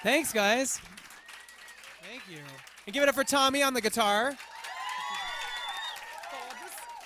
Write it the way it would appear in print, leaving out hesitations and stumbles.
Thanks, guys. Thank you. And give it up for Tommy on the guitar.